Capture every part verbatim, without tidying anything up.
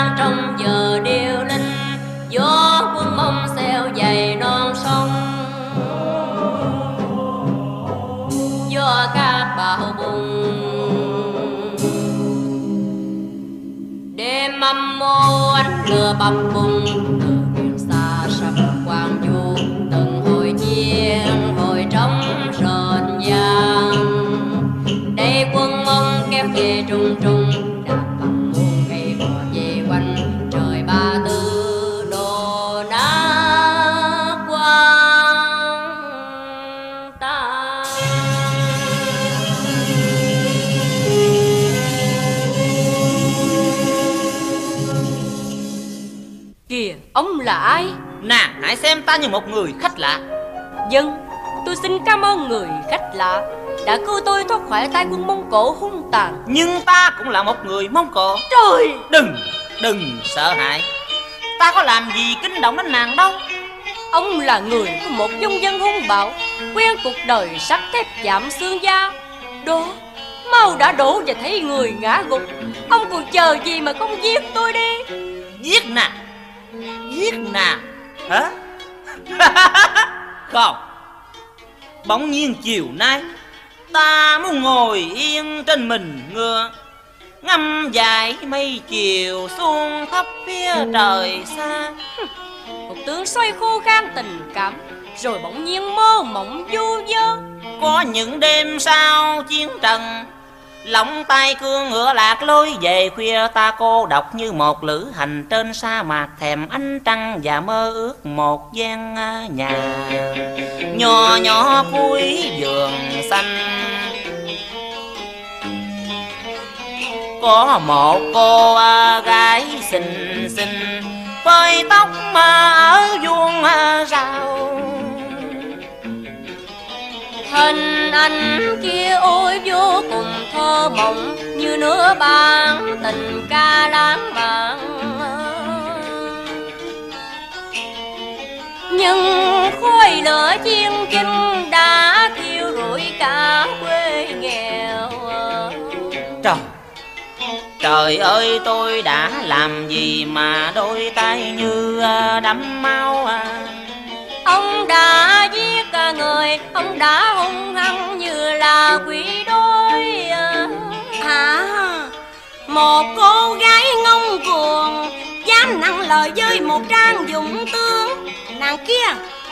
vang trong giờ điệu linh, gió quân mông xeo dày non sông. Gió cát bão bùng đêm âm mô, ánh lửa bập bùng từ miền xa sập quang du. Từng hồi chiên hồi trống rộn vang, đây quân mông kéo về trung trung, đạp bằng muôn cây bò về quanh trời ba tư đồ đá quang ta. Kìa, ông là ai? Nàng hãy xem ta như một người khách lạ. Dân, tôi xin cảm ơn người khách lạ đã cứu tôi thoát khỏi tay quân Mông Cổ hung tàn. Nhưng ta cũng là một người Mông Cổ. Trời! Đừng, đừng sợ hãi. Ta có làm gì kinh động đến nàng đâu. Ông là người của một dung dân hung bạo, quen cuộc đời sắt thép chạm xương da. Đó, mau đã đổ và thấy người ngã gục. Ông còn chờ gì mà không giết tôi đi. Giết nàng? Giết nàng hả? Không. Bỗng nhiên chiều nay ta muốn ngồi yên trên mình ngựa, ngắm dài mây chiều xuống thấp phía trời xa. Một tướng xoay khô khan tình cảm, rồi bỗng nhiên mơ mộng du dơ. Có những đêm sau chiến trận, lỏng tay cương ngựa lạc lối về khuya, ta cô độc như một lữ hành trên sa mạc, thèm ánh trăng và mơ ước một gian nhà nhỏ nhỏ cuối vườn xanh. Có một cô gái xinh xinh phơi tóc mà ở vuông rau, Hình ảnh kia ôi vô cùng thơ mộng, như nửa ban tình ca lãng mạn. Nhưng khói lửa chiên chinh đã thiêu rụi cả quê nghèo. Trời, trời ơi tôi đã làm gì mà đôi tay như đẫm máu à. Ông đã giết cả người, ông đã hung hăng như là quỷ đôi. Hả? Một cô gái ngông cuồng dám nặng lời với một trang dũng tướng. Nàng kia,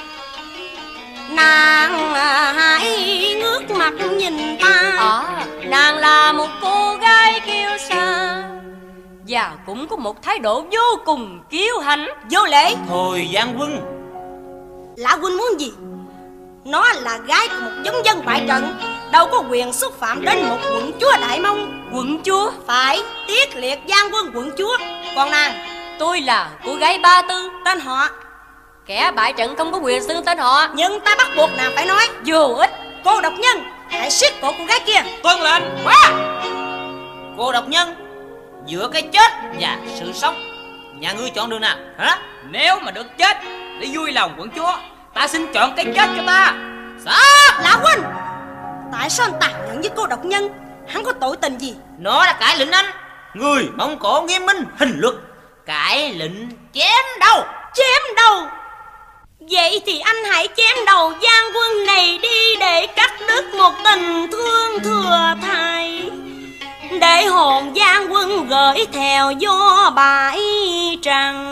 nàng hãy ngước mặt nhìn ta. À, nàng là một cô gái kiêu sa và cũng có một thái độ vô cùng kiêu hãnh. Vô lễ. Thôi Giang Quân, Lã huynh muốn gì? Nó là gái của một giống dân bại trận, đâu có quyền xúc phạm đến một quận chúa Đại Mông. Quận chúa? Phải, tiết liệt Giang Quân quận chúa. Còn nàng? Tôi là cô gái Ba Tư. Tên họ? Kẻ bại trận không có quyền xưng tên họ. Nhưng ta bắt buộc nàng phải nói. Vô ích. Cô độc nhân, hãy siết cổ cô gái kia. Tuân lệnh. Quá. Cô độc nhân, giữa cái chết và sự sống, nhà ngươi chọn đường nào hả? Nếu mà được chết để vui lòng quận chúa, ta xin chọn cái chết cho ta. Sao? Lã huynh, tại sao anh tàn nhẫn với cô độc nhân? Hắn có tội tình gì? Nó đã cãi lệnh anh. Người Mông Cổ nghiêm minh hình luật, cãi lệnh chém đầu. Chém đầu? Vậy thì anh hãy chém đầu Giang Quân này đi, để cắt đứt một tình thương thừa thai, để hồn Giang Quân gửi theo gió bãi trăng.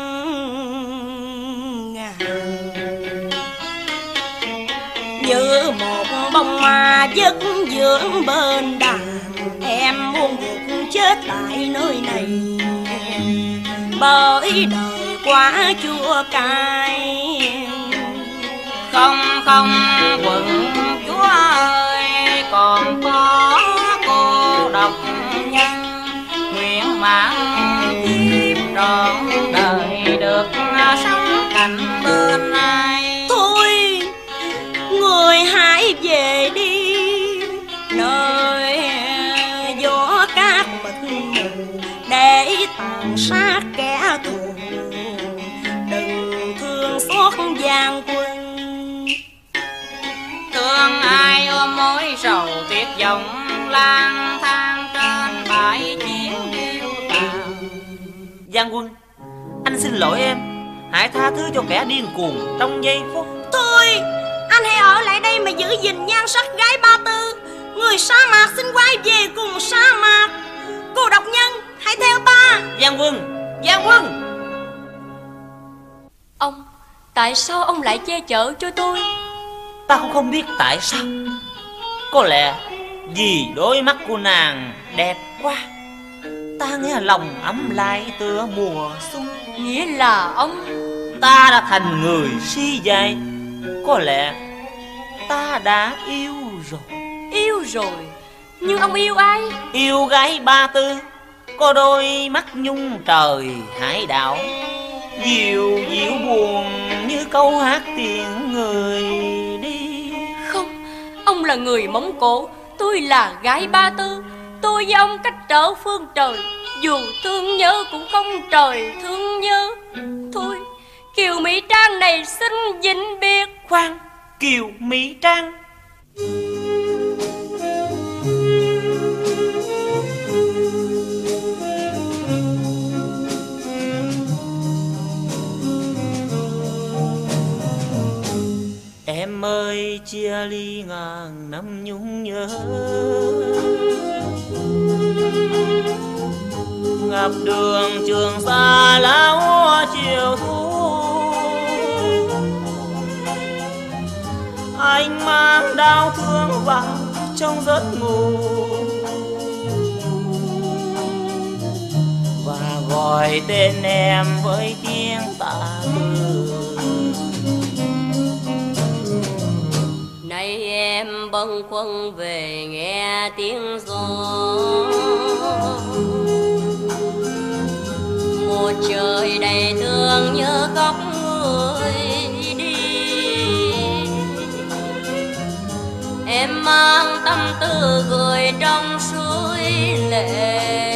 Như một bông hoa giấc dưỡng bên đàn, em muốn gục chết tại nơi này, bởi đời quá chua cay. Không không quận chúa ơi, còn có cô độc nhân, nguyện mạng kiếp trọn đời được sống cạnh bên ai. Thôi, người hãy về đi, nơi gió cát mịt mù, để tàn sát kẻ thù. Đừng thương xót Giang Quân, thương ai ôm mối sầu tuyệt vọng lang thang trên bãi chiến điêu tàn. Giang Quân, anh xin lỗi em. Hãy tha thứ cho kẻ điên cuồng trong giây phút. Thôi, anh hãy ở lại đây mà giữ gìn nhan sắc gái Ba Tư. Người sa mạc xin quay về cùng sa mạc. Cô độc nhân, hãy theo ta. Giang Quân, Giang Quân. Ông, tại sao ông lại che chở cho tôi? Ta cũng không biết tại sao. Có lẽ vì đôi mắt của nàng đẹp quá. Ta nghe lòng ấm lại tựa mùa xuân. Nghĩa là ông... Ta đã thành người si dại. Có lẽ ta đã yêu rồi. Yêu rồi? Nhưng ông yêu ai? Yêu gái Ba Tư, có đôi mắt nhung trời hải đảo, dịu dịu buồn như câu hát tiếng người đi. Không, ông là người Mông Cổ, tôi là gái Ba Tư. Tôi với ông cách trở phương trời, dù thương nhớ cũng không trời thương nhớ. Thôi, Kiều Mỹ Trang này xin vĩnh biệt. Khoan, Kiều Mỹ Trang. Em ơi, chia ly ngàn năm nhung nhớ, ngập đường Trường Sa lá hoa chiều thu. Anh mang đau thương vào trong giấc ngủ và gọi tên em với tiếng tạ từ. Nay em bâng khuâng về nghe tiếng gió, một trời đầy thương nhớ khóc người đi. Em mang tâm tư gửi trong suối lệ,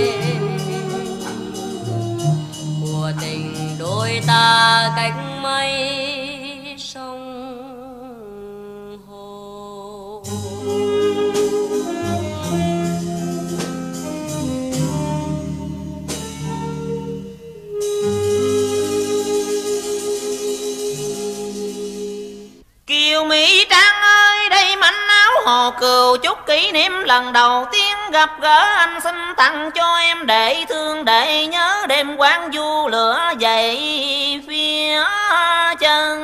mùa tình đôi ta cách mây sông hồ. Kiều Mỹ Trang ơi, đây mảnh áo hồ cừu, chúc kỷ niệm lần đầu tiên gặp gỡ anh xin tặng cho em để thương để nhớ. Đêm quán du lửa dậy phía chân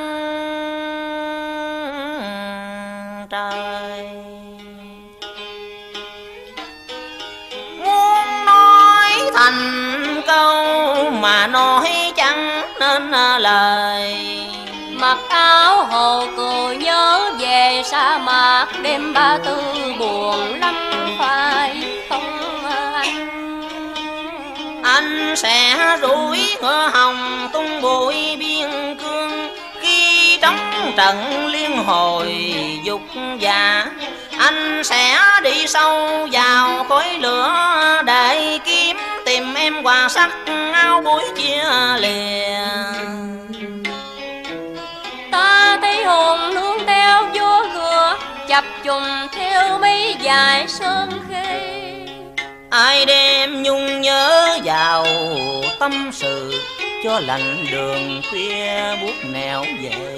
trời. Muốn nói thành câu mà nói chẳng nên lời. Mặc áo hồ cừu nhớ về sa mạc, đêm Ba Tư buồn lắm phải không anh? Anh sẽ rủi ngựa hồng tung bụi biên cương, khi trống trận liên hồi dục dạ. Anh sẽ đi sâu vào khói lửa để kiếm tìm em quà sắc áo buổi chia lìa. Ta thấy hồn nương theo vua ngựa, chập trùng theo mấy dải sơn khê. Ai đêm nhung nhớ vào tâm sự, cho lạnh đường khuya buốt nẻo về.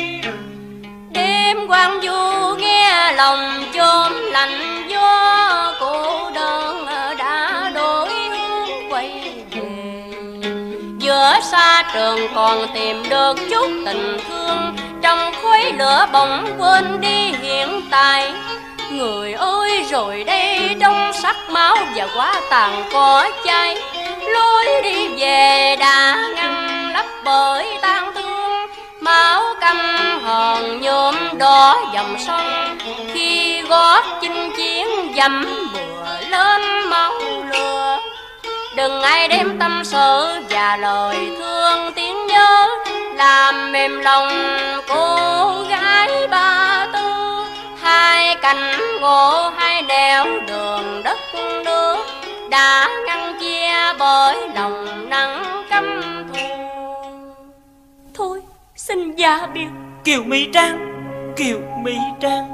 Đêm quang du nghe lòng chôm lạnh, gió cô đơn đã đổi hướng quay về. Giữa xa trường còn tìm được chút tình thương, trong khói lửa bỗng quên đi hiện tại. Người ơi rồi đây trong sắc máu và quá tàn có cháy. Lối đi về đã ngăn lấp bởi tang thương, máu căm hờn nhuộm đỏ dòng sông. Khi gót chinh chiến dẫm bừa lên máu lửa, đừng ai đem tâm sự và lời thương tiếng nhớ, làm mềm lòng cô gái Ba Tư. Hai cành gỗ hai nẻo đường đất nước đã ngăn chia bởi lòng nắng căm thù. Thôi xin giả biệt. Kiều Mỹ Trang, Kiều Mỹ Trang.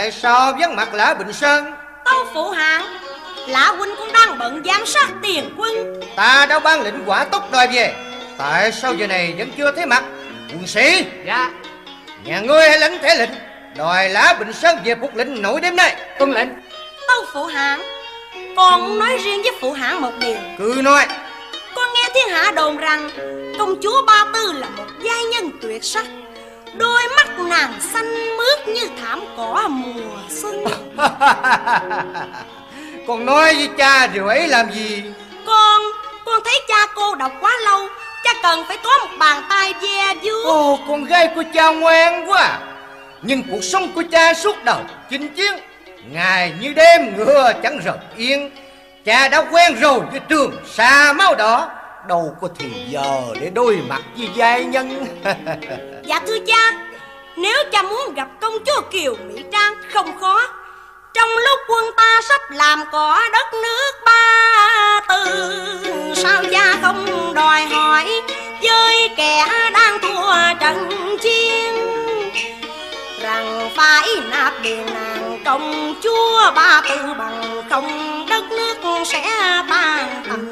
tại sao vắng mặt Lã Bình Sơn? Tâu phụ hạng, Lã huynh cũng đang bận giám sát tiền quân. Ta đã ban lệnh hỏa tốc đòi về, tại sao giờ này vẫn chưa thấy mặt? Quân sĩ. Dạ. Nhà ngươi hãy lãnh thể lệnh đòi Lã Bình Sơn về phục lệnh nổi đêm nay. Tuân lệnh. Tâu phụ hạng, con muốn nói riêng với phụ hạng một điều. Cứ nói. Con nghe thiên hạ đồn rằng công chúa Ba Tư là một giai nhân tuyệt sắc, đôi mắt nàng xanh mướt như thảm cỏ mùa xuân. Con nói với cha điều ấy làm gì? Con, con thấy cha cô độc quá lâu, cha cần phải có một bàn tay ve vuốt. Ồ, con gái của cha ngoan quá. Nhưng cuộc sống của cha suốt đời chinh chiến, ngày như đêm ngựa chẳng rời yên. Cha đã quen rồi với trường sa máu đỏ, đâu có thì giờ để đối mặt với giai nhân. Dạ thưa cha, nếu cha muốn gặp công chúa Kiều Mỹ Trang không khó. Trong lúc quân ta sắp làm cỏ đất nước Ba Tư, sao cha không đòi hỏi với kẻ đang thua trận chiến rằng phải nạp điền nàng công chúa Ba Tư, bằng không đất nước sẽ tan tành.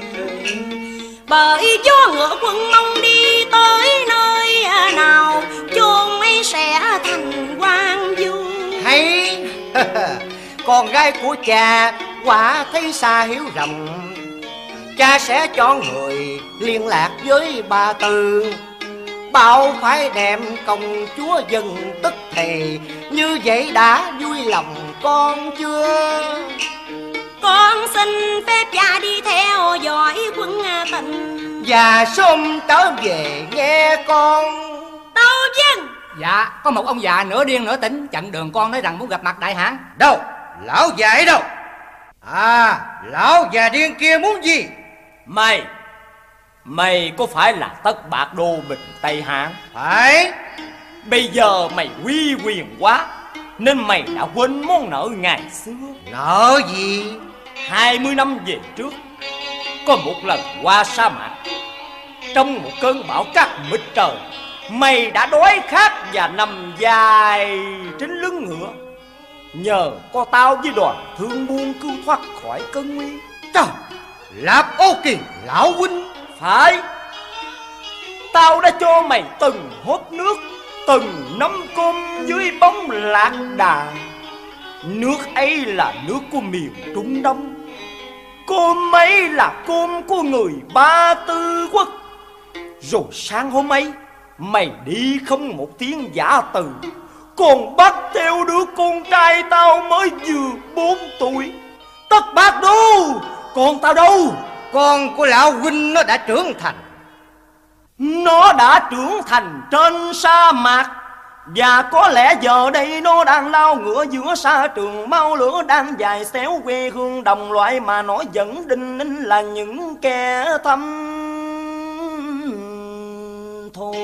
Bởi gió ngựa quân Mông đi tới nơi nào, chôn ấy sẽ thành hoang vu. Hay. Con gái của cha quả thấy xa hiếu rộng, cha sẽ cho người liên lạc với Ba Tư, bảo phải đem công chúa dân tức thì. Như vậy đã vui lòng con chưa? Con xin phép cha đi theo dõi quân tình, và sớm trở về nghe con. Tâu dân. Dạ, có một ông già nửa điên nửa tỉnh chặn đường con nói rằng muốn gặp mặt đại hãn. Đâu? Lão già ấy đâu? À, lão già điên kia muốn gì? Mày Mày có phải là Tất Bạt Đô Bình Tây Hán? Phải. Bây giờ mày uy quyền quá, nên mày đã quên món nợ ngày xưa. Nợ gì? Hai mươi năm về trước, có một lần qua sa mạc, trong một cơn bão cát mịt trời, mày đã đói khát và nằm dài trên lưng ngựa. Nhờ có tao với đoàn thương buôn cứu thoát khỏi cơn nguy. Trời, Lạp Ô Kỳ lão huynh. Phải. Tao đã cho mày từng hốt nước, từng nắm cơm dưới bóng lạc đà. Nước ấy là nước của miền Trung Đông, cơm ấy là cơm của người Ba Tư quốc. Rồi sáng hôm ấy, mày đi không một tiếng giả từ, còn bắt theo đứa con trai tao mới vừa bốn tuổi. Tất Bạt Đô, con tao đâu? Con của lão huynh nó đã trưởng thành. Nó đã trưởng thành trên sa mạc, và có lẽ giờ đây nó đang lao ngựa giữa sa trường mau lửa, đang dài xéo quê hương đồng loại mà nó vẫn đinh ninh là những kẻ thâm thù.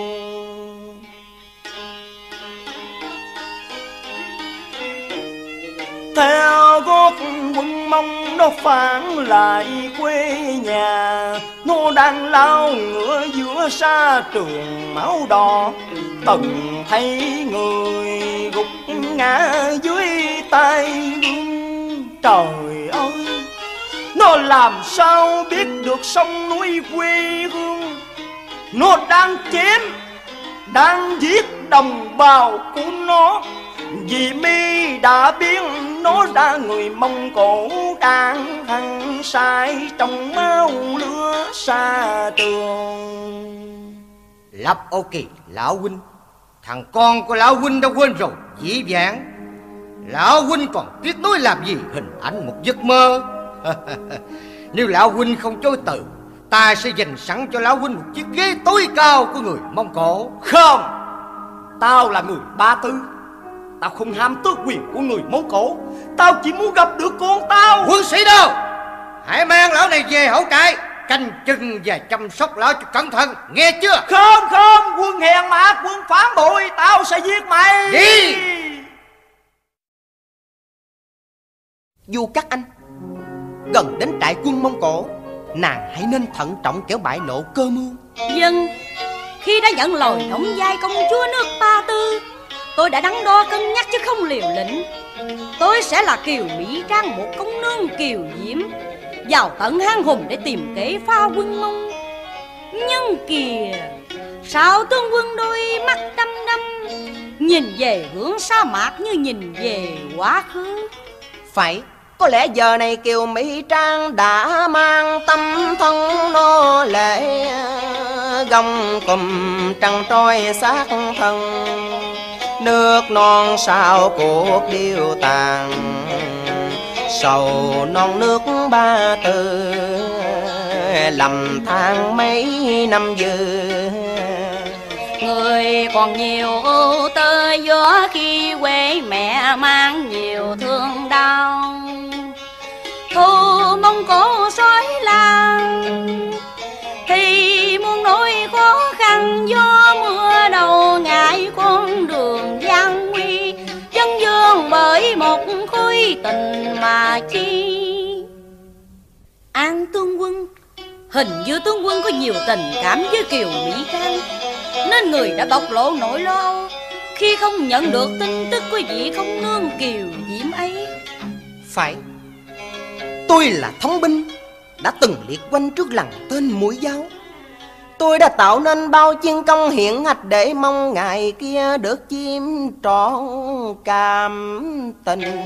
Theo gót quân Mông nó phản lại quê nhà, nó đang lao ngựa giữa sa trường máu đỏ. Từng thấy người gục ngã dưới tay gươm. Trời ơi, nó làm sao biết được sông núi quê hương. Nó đang chém, đang giết đồng bào của nó, vì mi đã biết nó đã người Mông Cổ đang hăng say trong máu lửa sa trường. Lạp Ô Kỳ lão huynh, thằng con của lão huynh đã quên rồi dĩ vãng. Lão huynh còn tiếc nuối làm gì hình ảnh một giấc mơ. Nếu lão huynh không chối từ, ta sẽ dành sẵn cho lão huynh một chiếc ghế tối cao của người Mông Cổ. Không, tao là người Ba Tư, tao không ham tước quyền của người Mông Cổ. Tao chỉ muốn gặp được con tao. Quân sĩ đâu? Hãy mang lão này về hậu trại, canh chừng và chăm sóc lão cho cẩn thận, nghe chưa? Không không, quân hèn mạt, quân phản bội, tao sẽ giết mày. Đi. Vua các anh, gần đến trại quân Mông Cổ, nàng hãy nên thận trọng kẻo bại lộ cơ mưu. Dân, khi đã nhận lời đóng vai công chúa nước Ba Tư, tôi đã đắn đo cân nhắc chứ không liều lĩnh. tôi sẽ là Kiều Mỹ Trang, một công nương Kiều Diễm, vào tận hang hùng để tìm kế phá quân Mông. Nhưng kìa, sao tướng quân đôi mắt đăm đăm, nhìn về hướng sa mạc như nhìn về quá khứ? Phải, có lẽ giờ này Kiều Mỹ Trang đã mang tâm thân nô lệ, gông cùm trăng trôi xác thân, nước non sao cuộc điêu tàn, sầu non nước Ba Tư, lầm than mấy năm dư. Người còn nhiều ưu tư gió khi quê mẹ mang nhiều thương đau, thu Mông Cổ sói lan thì muôn nỗi khó khăn, gió mưa đầu ngại con đường gian nguy, dân dương bởi một khối tình mà chi. An tướng quân, hình như tướng quân có nhiều tình cảm với Kiều Mỹ Trang, nên người đã bộc lộ nỗi lo khi không nhận được tin tức của vị công nương Kiều Diễm ấy. Phải, tôi là thống binh, đã từng liệt quân trước lằn tên mũi dao. Tôi đã tạo nên bao chiến công hiển hách để mong ngày kia được chiêm trọn cảm tình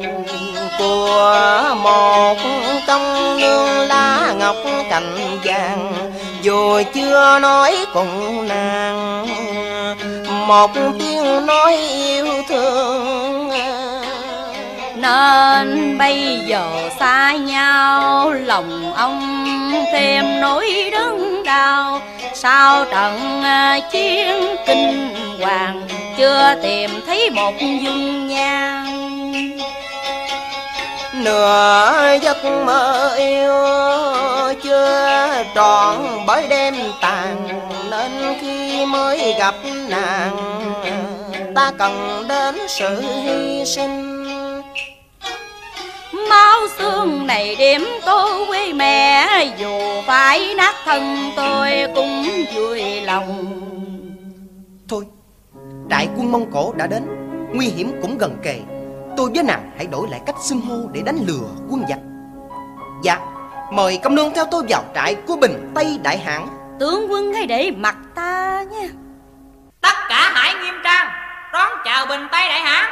của một công nương lá ngọc cành vàng. Dù chưa nói cùng nàng một tiếng nói yêu thương, nên bây giờ xa nhau lòng ông thêm nỗi đớn đau. Sau trận chiến kinh hoàng chưa tìm thấy một dung nhan, nửa giấc mơ yêu chưa trọn bởi đêm tàn, nên khi mới gặp nàng ta cần đến sự hy sinh. Máu xương này điểm tô quê mẹ, dù phải nát thân tôi cũng vui lòng. Thôi, đại quân Mông Cổ đã đến, nguy hiểm cũng gần kề. Tôi với nàng hãy đổi lại cách xưng hô để đánh lừa quân giặc. Dạ, mời công nương theo tôi vào trại của Bình Tây Đại Hãn. Tướng quân hãy để mặt ta nha. Tất cả hãy nghiêm trang đón chào Bình Tây Đại Hãn.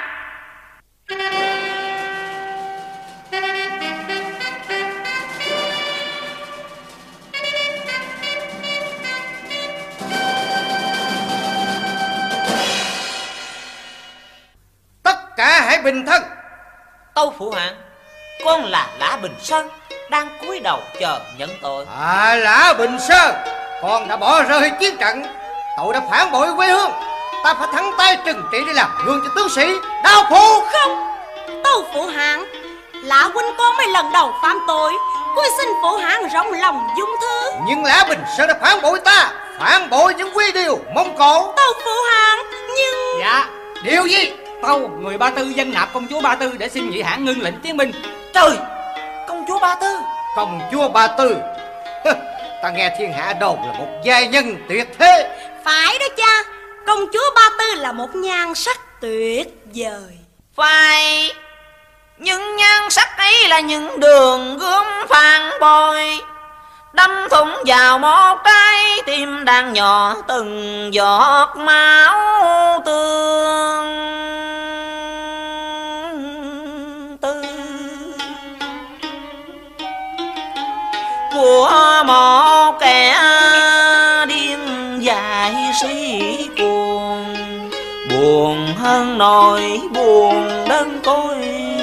Tất cả hãy bình thân. Tâu phụ hạng, con là Lã Bình Sơn, đang cúi đầu chờ nhận tội. À, Lã Bình Sơn, con đã bỏ rơi chiến trận, tội đã phản bội quê hương. Ta phải thẳng tay trừng trị để làm gương cho tướng sĩ. Đao phụ không. Tâu phụ hạng, Lã huynh con mới lần đầu phạm tội, cuối xin phụ hạng rộng lòng dung thứ. Nhưng Lã Bình Sơn đã phản bội ta, phản bội những quy điều Mông Cổ. Tâu phụ hạng, nhưng... Dạ. Điều gì? Tâu người Ba Tư dân nạp công chúa Ba Tư để xin nhị hãn ngưng lệnh tiến binh. Trời, công chúa Ba Tư. Công chúa Ba Tư? Ta nghe thiên hạ đồn là một giai nhân tuyệt thế. Phải đó cha, công chúa Ba Tư là một nhan sắc tuyệt vời. Phải, nhưng nhan sắc ấy là những đường gươm phản bội, đâm thủng vào một trái tim đang nhỏ từng giọt máu tương tư của một kẻ điên dại si cuồng, buồn hơn nỗi buồn đơn côi,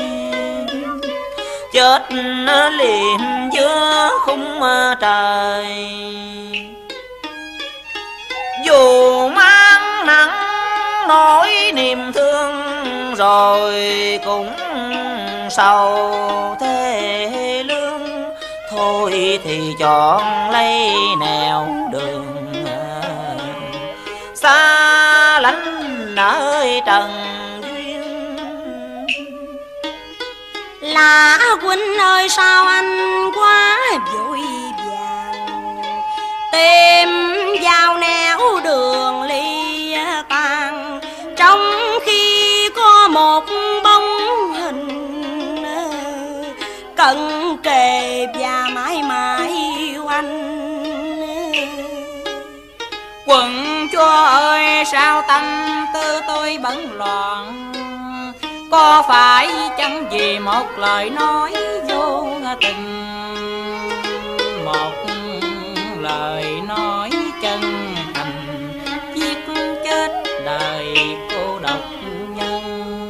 chết liền giữa khung trời. Dù mang nặng nỗi niềm thương rồi cũng sầu thê lương, thôi thì chọn lấy nẻo đường xa lánh nơi trần. Lã huynh ơi, sao anh quá vội vàng, tìm vào nẻo đường ly tan, trong khi có một bóng không kề và mãi mãi yêu anh. Quận chúa ơi, sao tâm tư tôi bấn loạn, có phải chẳng vì một lời nói vô tình, một lời nói chân thành giết chết đời cô độc nhân.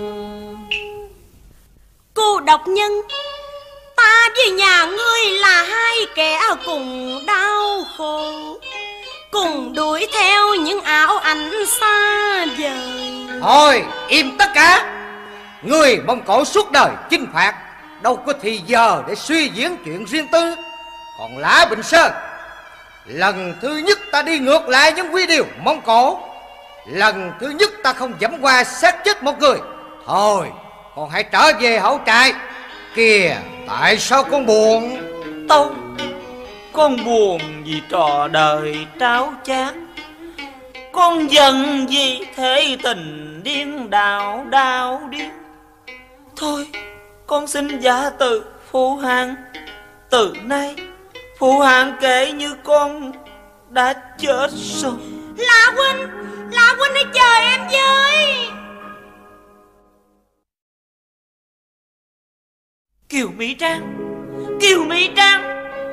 Cô độc nhân, ta với nhà ngươi là hai kẻ cùng đau khổ, cùng đuổi theo những ảo ảnh xa vời. Thôi im tất cả. Người Mông Cổ suốt đời chinh phạt, đâu có thì giờ để suy diễn chuyện riêng tư. Còn Lã Bình Sơn, lần thứ nhất ta đi ngược lại những quy điều Mông Cổ, lần thứ nhất ta không dẫm qua xác chết một người. Thôi còn hãy trở về hậu trại. Kìa, tại sao con buồn? Tâu, con buồn vì trò đời tráo chát, con giận vì thế tình điên đảo đau điên. Thôi con xin giả từ Phụ Hàng. Từ nay Phụ Hàng kể như con đã chết rồi. Lã huynh, Lã huynh hãy chờ em với. Kiều Mỹ Trang, Kiều Mỹ Trang.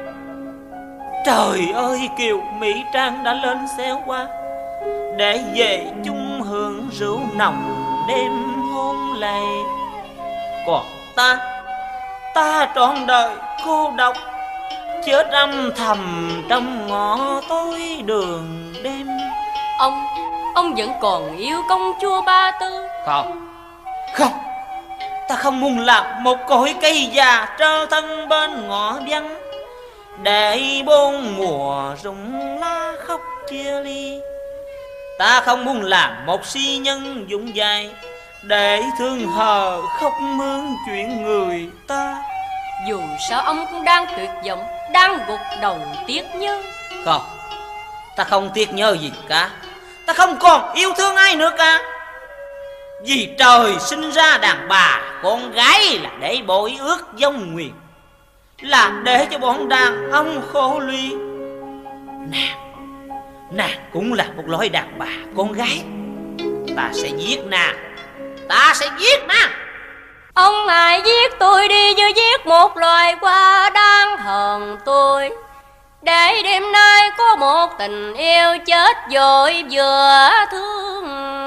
Trời ơi, Kiều Mỹ Trang đã lên xe qua để về chung hưởng rượu nồng đêm hôn lệ. Còn ta, ta trọn đời cô độc, chết âm thầm trong ngõ tối đường đêm. Ông, ông vẫn còn yêu công chúa Ba Tư? Không, không, ta không muốn làm một cội cây già trơ thân bên ngõ vắng, để bốn mùa rụng lá khóc chia ly. Ta không muốn làm một si nhân dũng dài, để thương hờ khóc mướn chuyện người ta. Dù sao ông cũng đang tuyệt vọng, đang gục đầu tiếc nhớ. Không, ta không tiếc nhớ gì cả. Ta không còn yêu thương ai nữa cả. Vì trời sinh ra đàn bà con gái là để bội ước vong nguyện, là để cho bọn đàn ông khổ luyện. Nàng, nàng cũng là một loại đàn bà con gái. Ta sẽ giết nàng, ta sẽ giết nàng. Ông hãy giết tôi đi như giết một loài hoa đang hờn tôi, để đêm nay có một tình yêu chết vội vừa thương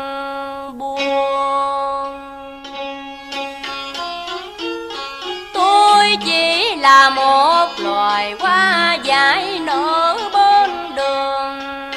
buồn. Tôi chỉ là một loài hoa dại nở bên đường,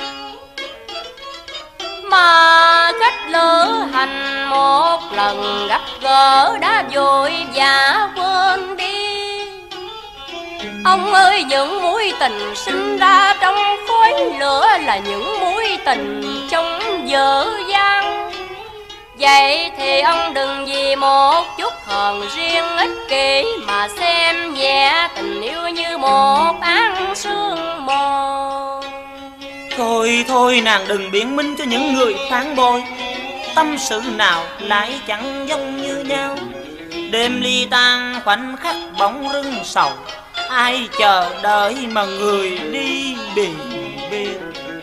mà khách lữ hành một lần gặp gỡ đã vội vã quên đi. Ông ơi, những mối tình sinh ra trong khói lửa là những mối tình trong dở dang. Vậy thì ông đừng vì một chút hờn riêng ích kỷ mà xem nhẹ tình yêu như một áng sương mờ. Thôi thôi, nàng đừng biện minh cho những người phản bội. Tâm sự nào lại chẳng giống như nhau. Đêm ly tan khoảnh khắc bỗng rưng sầu, ai chờ đợi mà người đi biển biệt.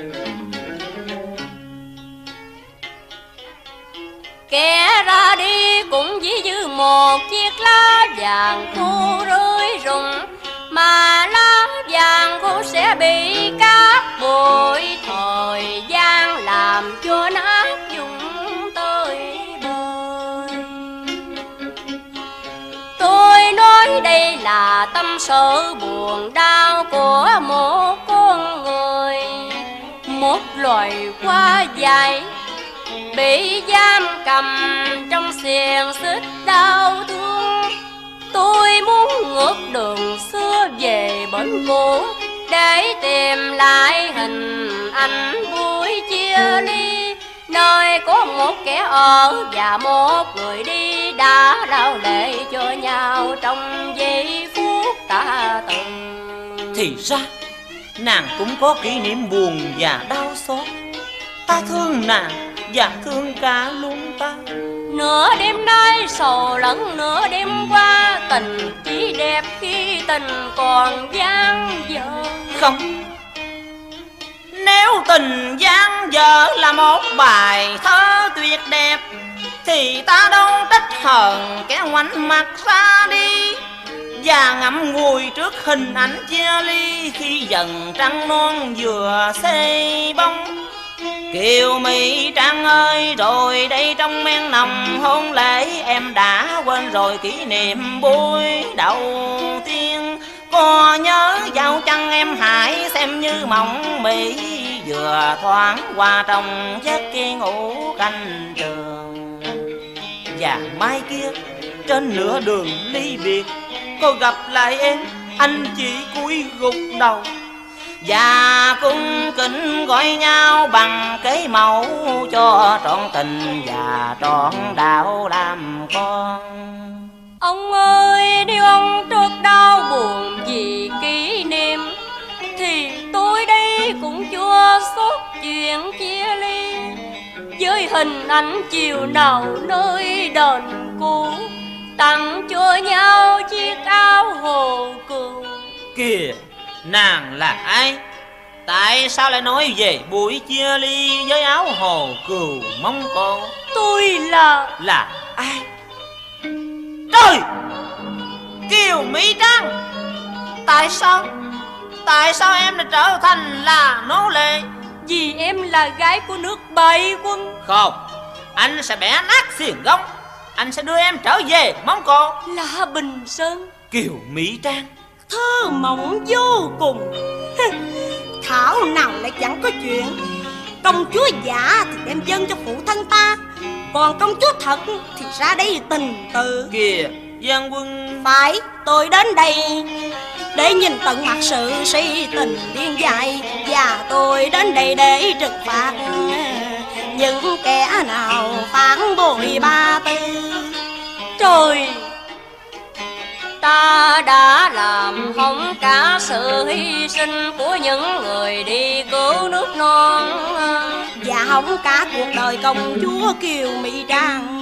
Kẻ ra đi cũng chỉ như một chiếc lá vàng khô rơi rụng, mà lá vàng khô sẽ bị cát bụi thời gian làm cho nát dùng tới bời. Tôi nói đây là tâm sự buồn đau của một con người, một loài hoa dại bị giam cầm trong xiềng xích đau thương. Tôi muốn ngược đường xưa về bến cũ, để tìm lại hình ảnh vui chia ly, nơi có một kẻ ở và một người đi, đã đau lệ cho nhau trong giây phút ta từng. Thì ra nàng cũng có kỷ niệm buồn và đau xót. Ta thương nàng và thương cả luôn ta. Nửa đêm nay sầu lẫn nửa đêm qua, tình chỉ đẹp khi tình còn dang dở. Không, nếu tình dang dở là một bài thơ tuyệt đẹp, thì ta đâu trách hờn kẻ ngoảnh mặt ra đi, và ngậm ngùi trước hình ảnh chia ly khi dần trăng non vừa xây bóng. Kiều Mỹ Trang ơi, rồi đây trong men nồng hôn lễ, em đã quên rồi kỷ niệm buổi đầu tiên. Có nhớ giao chăng em hãy xem như mộng mỹ, vừa thoáng qua trong giấc kia ngủ canh trường. Và mai kia trên nửa đường ly biệt, cô gặp lại em, anh chỉ cúi gục đầu và cung kính gọi nhau bằng cái mẫu, cho trọn tình và trọn đạo làm con. Ông ơi, nếu ông trước đau buồn vì kỷ niệm, thì tôi đây cũng chưa suốt chuyện chia ly, với hình ảnh chiều nào nơi đền cũ, tặng cho nhau chiếc áo hồ cừu. Kìa, nàng là ai? Tại sao lại nói về buổi chia ly với áo hồ cừu Mông Cổ? Tôi là... Là ai? Trời! Kiều Mỹ Trang! Tại sao? Tại sao em lại trở thành là nô lệ? Vì em là gái của nước Bảy Quân. Không, anh sẽ bẻ nát xiềng gông, anh sẽ đưa em trở về Mông Cổ. Là Bình Sơn. Kiều Mỹ Trang, thơ mộng vô cùng. Thảo nào lại chẳng có chuyện. Công chúa giả thì đem dâng cho phụ thân ta, còn công chúa thật thì ra đây tình tự. Kìa, Giang Quân. Phải, tôi đến đây để nhìn tận mặt sự si tình điên dại, và tôi đến đây để trừng phạt những kẻ nào phản bội ba tư. Trời, ta đã làm hỏng cả sự hy sinh của những người đi cứu nước non, và hỏng cả cuộc đời công chúa Kiều Mỹ Trang.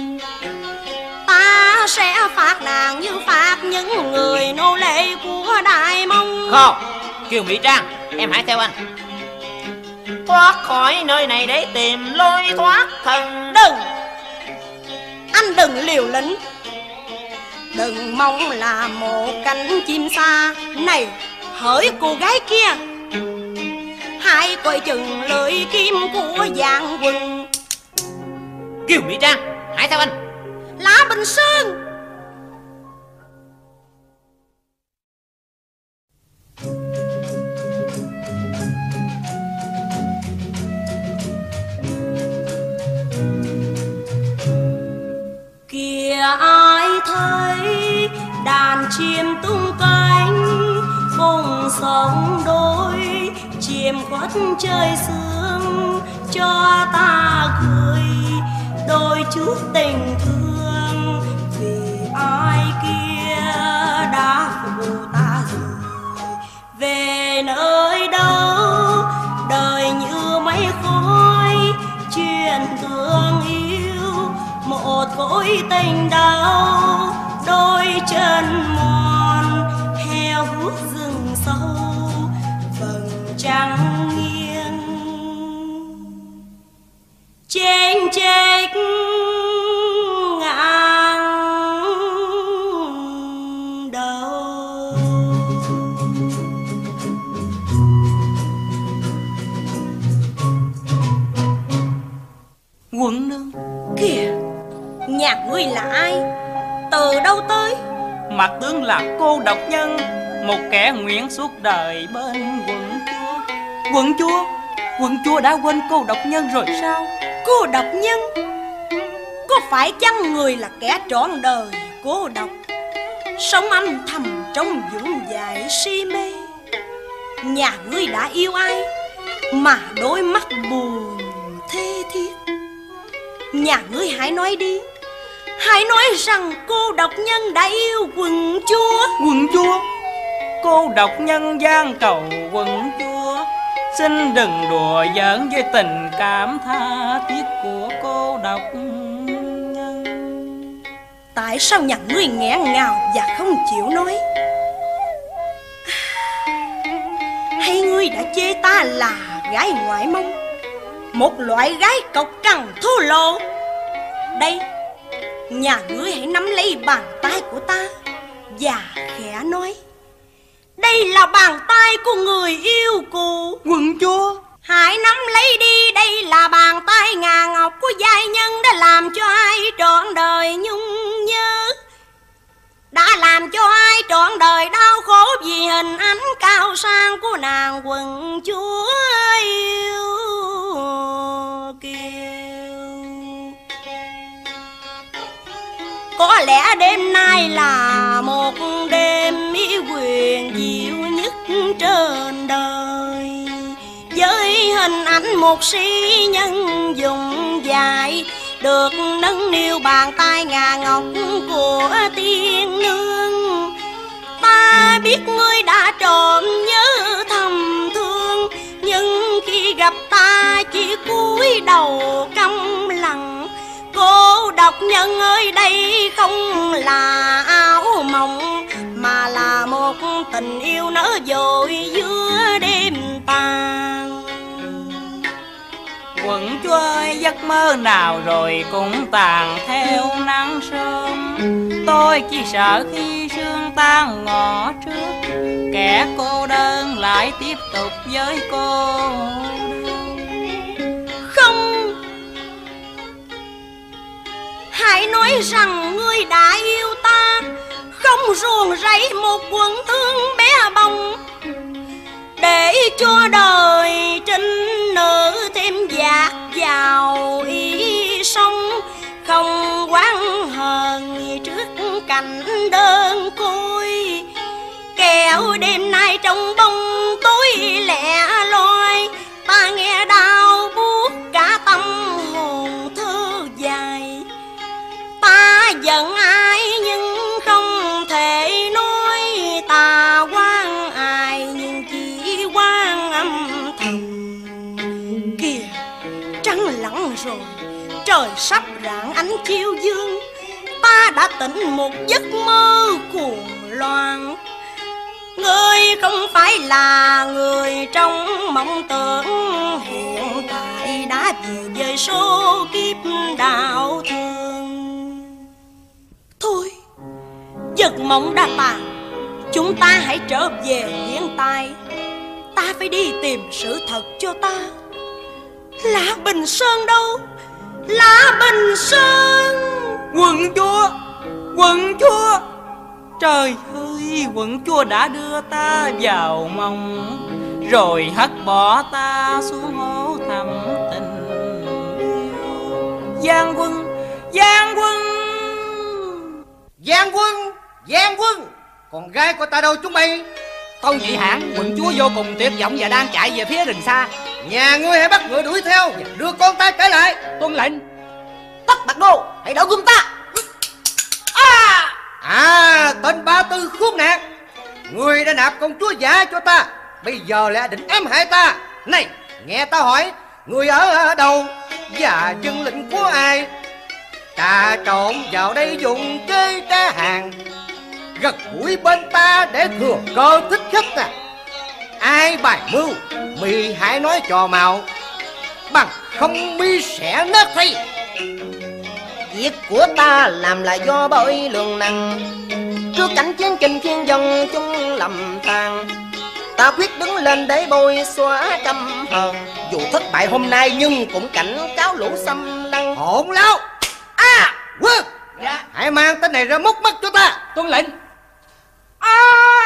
Ta sẽ phạt nàng như phạt những người nô lệ của Đại Mông. Không, Kiều Mỹ Trang, em hãy theo anh thoát khỏi nơi này để tìm lối thoát thân. Đừng, anh đừng liều lĩnh, đừng mong là một cánh chim xa. Này, hỡi cô gái kia, hãy coi chừng lưỡi kim của Giang Quân. Kiều Mỹ Trang, hãy theo anh. Lá Bình Sơn. Kìa ai thấy đàn chim tung cánh, vùng sông đôi chim khuất trời sương, cho ta gửi đôi chút tình thương, vì ai kia đã phụ ta rồi. Về nơi đâu đời như mây khói, chuyện thương yêu một cõi tình đau, đôi chân mòn heo hút rừng sâu, vầng trăng nghiêng chênh chệch ngang đầu. Quận nương. Kìa, nhà ngươi là ai? Từ đâu tới? Mặt tướng là cô độc nhân, một kẻ nguyện suốt đời bên quận chúa. Quận chúa, quận chúa đã quên cô độc nhân rồi sao? Cô độc nhân? Có phải chăng người là kẻ trọn đời cô độc, sống âm thầm trong dưỡng dại si mê? Nhà ngươi đã yêu ai mà đôi mắt buồn thê thiết? Nhà ngươi hãy nói đi, hãy nói rằng cô độc nhân đã yêu quận chúa. Quận chúa, cô độc nhân gian cầu quận chúa, xin đừng đùa giỡn với tình cảm tha thiết của cô độc nhân. tại sao nhà ngươi nghẹn ngào và không chịu nói? Hay ngươi đã chê ta là gái ngoại mông, một loại gái cộc cằn thô lỗ? Đây, nhà ngươi hãy nắm lấy bàn tay của ta và khẽ nói: đây là bàn tay của người yêu cũ. Quận chúa, hãy nắm lấy đi, đây là bàn tay ngà ngọc của giai nhân đã làm cho ai trọn đời nhung nhớ, đã làm cho ai trọn đời đau khổ vì hình ảnh cao sang của nàng quận chúa yêu kiều. Có lẽ đêm nay là một đêm ý quyền diệu nhất trên đời, với hình ảnh một sĩ nhân dùng dài được nâng niu bàn tay ngà ngọc của tiên nương. Ta biết ngươi đã trộm nhớ thầm thương, nhưng khi gặp ta chỉ cúi đầu câm lặng. Cô độc nhân ơi, đây không là áo mộng, mà là một tình yêu nở dội giữa đêm tàn. quận chúa ơi, giấc mơ nào rồi cũng tàn theo nắng sớm. Tôi chỉ sợ khi sương tan ngõ trước, kẻ cô đơn lại tiếp tục với cô đơn. Không, hãy nói rằng ngươi đã yêu ta, không ruồng rẫy một quận thương bé bỏng, để cho đời trinh nữ thêm dạt vào ý sống. Không oán hờn trước cảnh đơn côi, kẻo đêm nay trong bóng tối lẻ loi, ta nghe đau buốt cả tâm hồn thơ dài. Ta giận ai nhưng không thể nói, ta oán ai nhưng chỉ oán âm thầm. Kìa, trăng lặn rồi, trời sắp rạng ánh chiều dương, ta đã tỉnh một giấc mơ cuồng loạn. Ngươi không phải là người trong mộng tưởng, hiện tại đã vì dời số kiếp đạo thương. Thôi, giấc mộng đã tàn, chúng ta hãy trở về hiện tại. Ta phải đi tìm sự thật cho ta. Lã Bình Sơn đâu? Lã Bình Sơn! Quận chúa, quận chúa, trời ơi, quận chúa đã đưa ta vào mộng, rồi hất bỏ ta xuống hố thẳm tình yêu. Giang quân, Giang quân, Giang quân, Giang quân, con gái của ta đâu chúng bay? Tâu nhị hãn, quận chúa vô cùng tuyệt vọng và đang chạy về phía rừng xa. Nhà ngươi hãy bắt ngựa đuổi theo và đưa con ta trở lại. Tuân lệnh. Tất Bạc Đô, hãy đỡ gươm ta. À, à tên Ba Tư khốn nạn, ngươi đã nạp công chúa giả cho ta, bây giờ lại định ám hại ta. Này, nghe ta hỏi, ngươi ở đâu và dân lệnh của ai? Trà trộn vào đây dùng kế trá hàng, gật mũi bên ta để thừa cơ thích khách à? Ai bài mưu, mi hãy nói trò màu, bằng không mi sẽ nát thay. Việc của ta làm là do bởi lường năng, trước cảnh chiến kinh thiên dân chúng lầm than, ta quyết đứng lên để bôi xóa căm hờn. Dù thất bại hôm nay nhưng cũng cảnh cáo lũ xâm lăng. Hỗn láo! À, Quân! Dạ. Hãy mang tên này ra móc mắt cho ta. Tuân lệnh. À,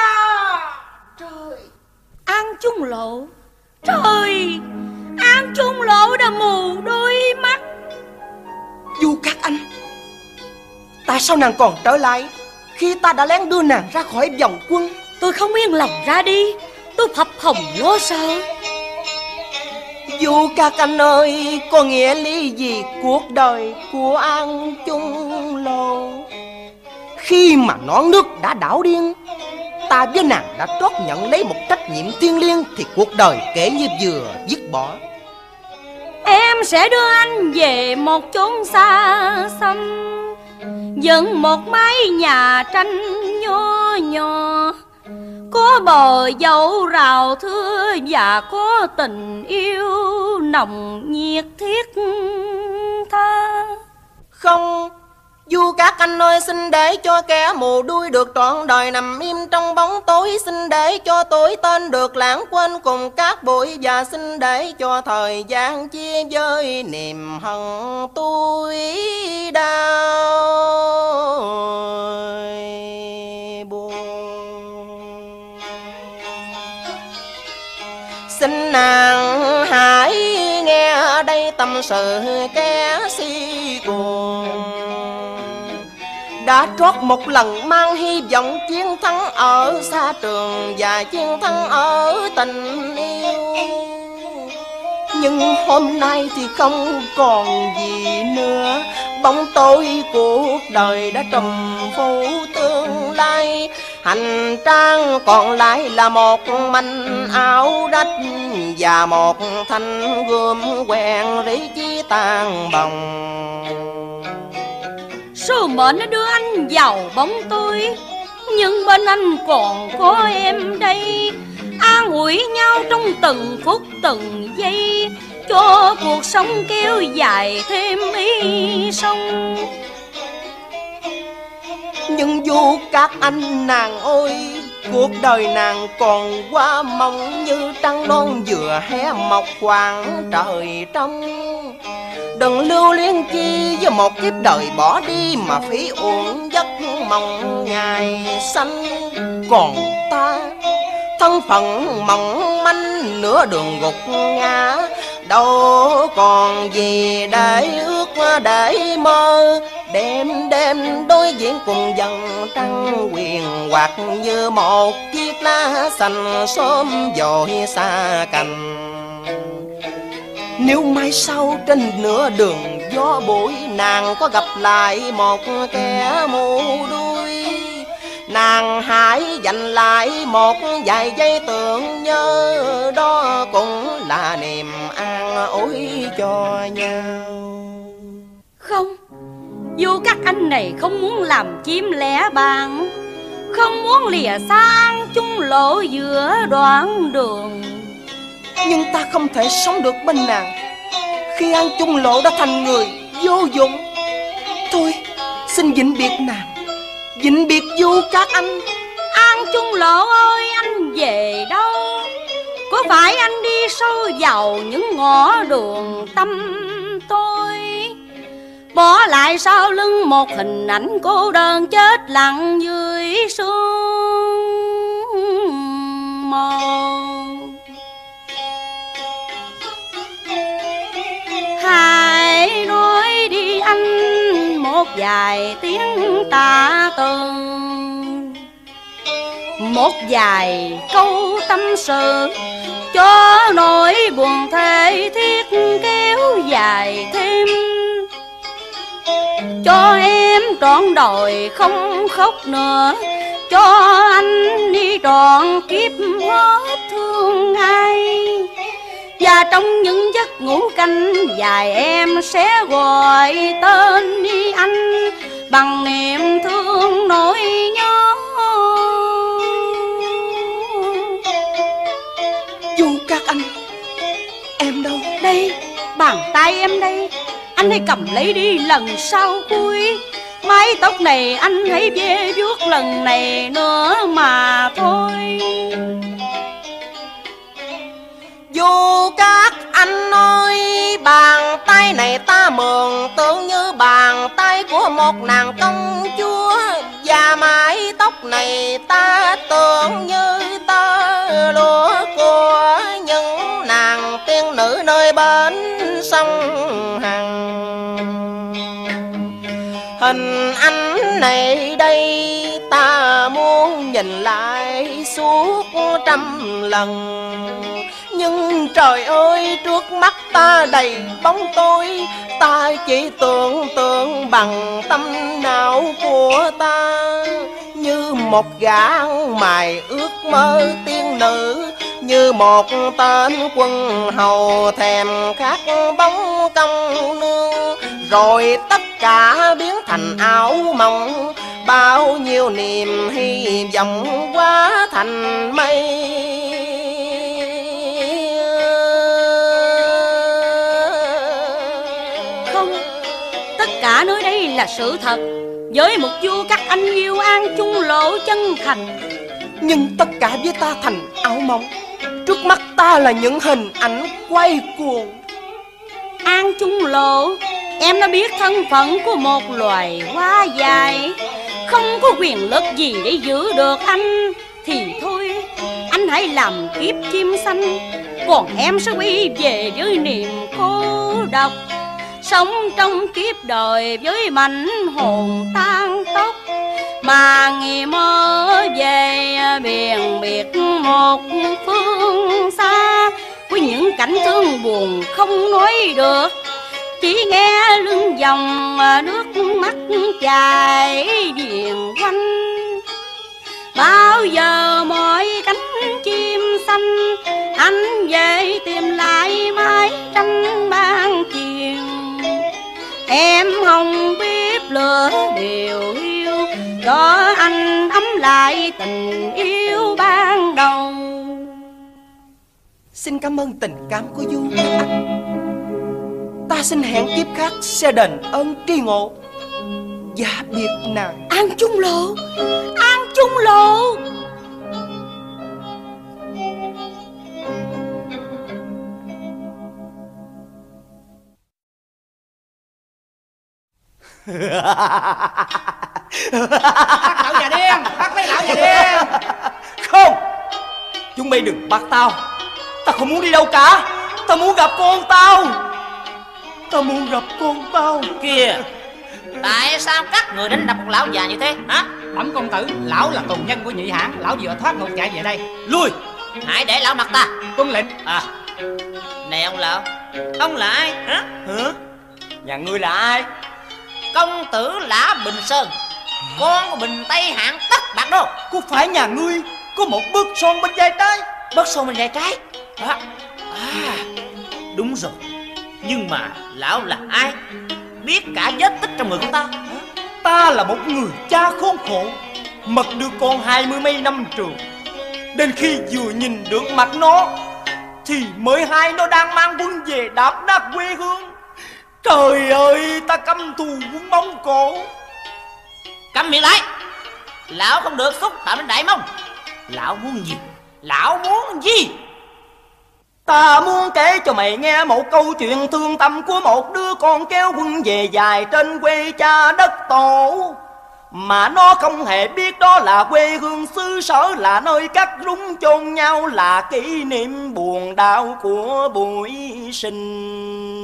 trời, An Trung Lộ, trời, An Trung Lộ đã mù đôi mắt. Dù các anh, tại sao nàng còn trở lại khi ta đã lén đưa nàng ra khỏi vòng quân? Tôi không yên lòng ra đi, tôi phập phồng lo sợ. Dù các anh ơi, có nghĩa lý gì cuộc đời của An Trung Lộ? Khi mà nón nước đã đảo điên, ta với nàng đã trót nhận lấy một trách nhiệm thiêng liêng, thì cuộc đời kể như vừa dứt bỏ. Em sẽ đưa anh về một chốn xa xăm, dựng một mái nhà tranh nho nhỏ, có bờ dâu rào thưa và có tình yêu nồng nhiệt thiết tha. Không, dù các anh ơi, xin để cho kẻ mù đuôi được trọn đời nằm im trong bóng tối, xin để cho tuổi tên được lãng quên cùng các bụi, và xin để cho thời gian chia với niềm hận tôi đau buồn. Xin nàng hãy nghe đây tâm sự kẻ si cuồng, đã trót một lần mang hy vọng chiến thắng ở xa trường và chiến thắng ở tình yêu, nhưng hôm nay thì không còn gì nữa. Bóng tối cuộc đời đã trùm phủ tương lai, hành trang còn lại là một manh áo rách và một thanh gươm quen rỉ chí tan bồng. Số mệnh nó đưa anh vào bóng tối, nhưng bên anh còn có em đây, an ủi nhau trong từng phút từng giây, cho cuộc sống kéo dài thêm ý sông. Nhưng dù các anh nàng ơi, cuộc đời nàng còn quá mong như trăng non vừa hé mọc khoảng trời trong. Đừng lưu luyến chi với một kiếp đời bỏ đi mà phí uổng giấc mộng ngày xanh. Còn ta thân phận mỏng manh nửa đường gục ngã, đâu còn gì để ước để mơ. Đêm đêm đối diện cùng dần trăng quyền hoặc như một chiếc lá xanh sớm dội xa cành. Nếu mai sau trên nửa đường gió bụi nàng có gặp lại một kẻ mù đuôi, nàng hãy dành lại một vài giây tưởng nhớ, đó cũng là niềm an ủi cho nhau. Không, dù các anh này không muốn làm chim lẻ bàn, không muốn lìa xa ăn chung lộ giữa đoạn đường, nhưng ta không thể sống được bên nàng khi An chung lộ đã thành người vô dụng. Thôi xin vĩnh biệt nàng, vĩnh biệt Du các anh. An chung lộ ơi, anh về đâu? Có phải anh đi sâu vào những ngõ đường tâm tôi, bỏ lại sau lưng một hình ảnh cô đơn chết lặng dưới sương mù? Hãy nói đi anh một vài tiếng tạ từ, một vài câu tâm sự, cho nỗi buồn thê thiết kéo dài thêm, cho em trọn đời không khóc nữa, cho anh đi trọn kiếp hết thương ai. Và trong những giấc ngủ canh dài em sẽ gọi tên đi anh bằng niềm thương nỗi nhớ. Du các anh, em đâu? Đây, bàn tay em đây, anh hãy cầm lấy đi lần sau cuối. Mái tóc này anh hãy ve vuốt lần này nữa mà thôi. Dù các anh ơi, bàn tay này ta mượn tưởng như bàn tay của một nàng công chúa, và mái tóc này ta tưởng như tơ lụa của những nàng tiên nữ nơi bến sông Hằng. Hình ảnh này đây ta muốn nhìn lại suốt trăm lần, nhưng trời ơi trước mắt ta đầy bóng tối, ta chỉ tưởng tượng bằng tâm não của ta, như một gã mài ước mơ tiên nữ, như một tên quân hầu thèm khát bóng công nương, rồi tất cả biến thành ảo mộng. Bao nhiêu niềm hy vọng hóa thành mây. Không, tất cả nơi đây là sự thật. Với một vua các anh yêu An Chung Lộ chân thành. Nhưng tất cả với ta thành ảo mộng. Trước mắt ta là những hình ảnh quay cuồng. An Chung Lộ, em đã biết thân phận của một loài hoa dài, không có quyền lực gì để giữ được anh. Thì thôi, anh hãy làm kiếp chim xanh, còn em sẽ quay về với niềm cô độc, sống trong kiếp đời với mảnh hồn tan tóc. Mà ngày mơ về biển biệt một phương xa, với những cảnh thương buồn không nói được, chỉ nghe lưng dòng nước mắt chảy điền quanh. Bao giờ mọi cánh chim xanh, anh về tìm lại mái tranh ban chiều. Em không biết lửa điều yêu, cho anh ấm lại tình yêu ban đầu. Xin cảm ơn tình cảm của Du các anh. Ta xin hẹn kiếp khác sẽ đền ơn tri ngộ. Dạ biệt nàng. An Chung Lộ, An Chung Lộ. Bắt lão già điên, bắt lấy lão già điên. Không, chúng mày đừng bắt tao. Tao không muốn đi đâu cả. Tao muốn gặp con tao. Tao muốn gặp con tao. Kìa, tại sao các người đánh đập một lão già như thế hả? Bẩm công tử, lão là tù nhân của Nhị Hãn, lão vừa thoát ngục chạy về đây. Lui, hãy để lão mặt ta. Tuân lệnh. À, này ông lão, ông là ai hả? Hả? Nhà ngươi là ai? Công tử Lã Bình Sơn, con của Bình Tây Hãn Tất Bạc Đô. Có phải nhà ngươi có một bước son bên vai trái? Bước son bên vai trái à, à, đúng rồi. Nhưng mà lão là ai? Biết cả vết tích trong người của ta. Ta là một người cha khốn khổ, mất đứa con hai mươi mấy năm trường. Đến khi vừa nhìn được mặt nó thì mới hay nó đang mang quân về đạp nát quê hương. Trời ơi, ta căm thù quân Mông Cổ. Câm miệng lại. Lão không được xúc phạm đến Đại Mông. Lão muốn gì? Lão muốn gì? Ta muốn kể cho mày nghe một câu chuyện thương tâm của một đứa con kéo quân về dài trên quê cha đất tổ. Mà nó không hề biết đó là quê hương xứ sở, là nơi cắt rúng chôn nhau, là kỷ niệm buồn đau của buổi sinh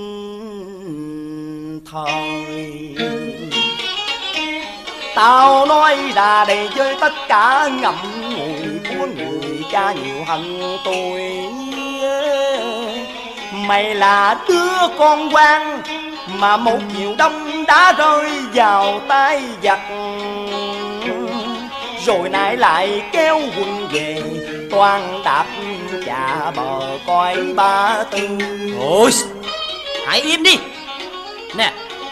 thời. Tao nói ra đây với tất cả ngậm ngùi của người cha nhiều hận tôi. Mày là đứa con quan mà một chiều đông đã rơi vào tay giặc, rồi nãy lại kéo quân về toàn đạp chà bờ coi ba tư. Ôi, hãy im đi. Nè,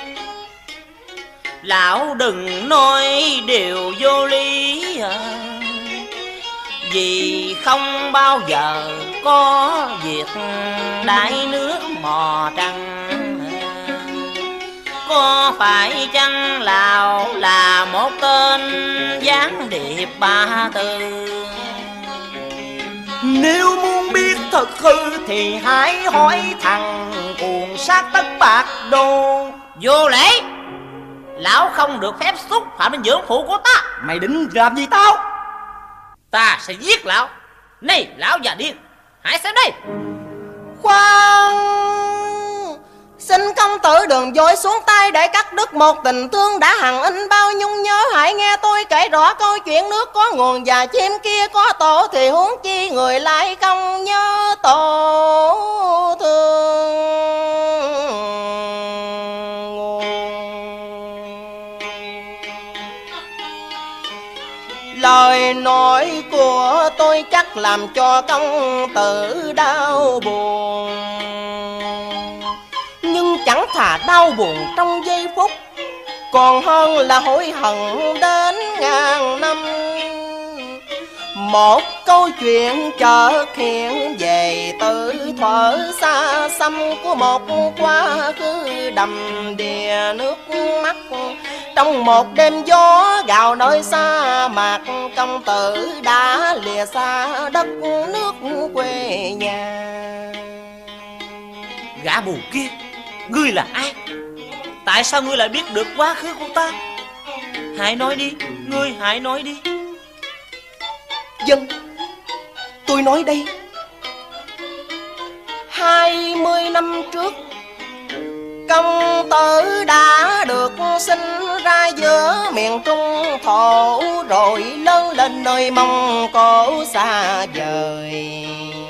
lão đừng nói điều vô lý à. Vì không bao giờ có việc đáy nước mò trăng. Có phải chăng Lào là một tên gián điệp ba tư? Nếu muốn biết thật hư thì hãy hỏi thằng cuồng sát Tất Bạc Đô. Vô lễ. Lão không được phép xúc phạm đến dưỡng phụ của ta. Mày định làm gì tao? Ta sẽ giết lão. Này lão già điên, hãy xem đây. Khoan, xin công tử đừng dối xuống tay để cắt đứt một tình thương đã hằng in bao nhung nhớ. Hãy nghe tôi kể rõ câu chuyện nước có nguồn và chim kia có tổ, thì huống chi người lại không nhớ tổ thương nguồn. Lời nói của tôi chắc làm cho công tử đau buồn, nhưng chẳng thà đau buồn trong giây phút, còn hơn là hối hận đến ngàn năm. Một câu chuyện chợt hiện về từ thuở xa xăm của một quá khứ đầm đìa nước mắt. Trong một đêm gió gào nơi sa mạc, công tử đã lìa xa đất nước quê nhà. Gã mù kia, ngươi là ai? Tại sao ngươi lại biết được quá khứ của ta? Hãy nói đi, ngươi hãy nói đi. Dân, tôi nói đây. Hai mươi năm trước, công tử đã được sinh ra giữa miền Trung thổ, rồi lớn lên nơi Mông Cổ xa vời.